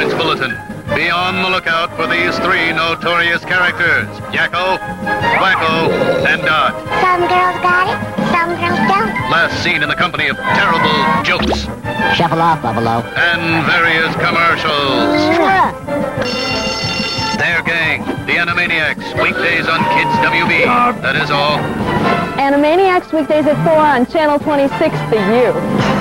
Points Bulletin. Be on the lookout for these three notorious characters, Yakko, Wacko, and Dot. Some girls got it, some girls don't. Last seen in the company of terrible jokes. Shuffle off, Buffalo. And various commercials. Their gang, the Animaniacs, weekdays on Kids WB. That is all. Animaniacs weekdays at 4 on Channel 26 for you.